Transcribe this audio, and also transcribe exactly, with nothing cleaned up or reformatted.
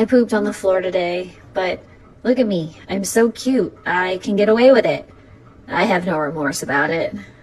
I pooped on the floor today, but look at me. I'm so cute. I can get away with it. I have no remorse about it.